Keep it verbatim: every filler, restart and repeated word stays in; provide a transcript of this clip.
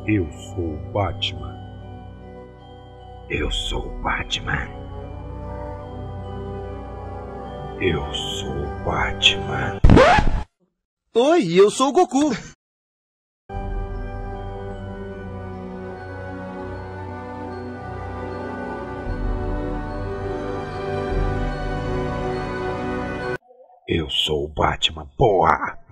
Eu sou o Batman. Eu sou o Batman. Eu sou o Batman. Oi, eu sou o Goku. Eu sou o Batman, porra!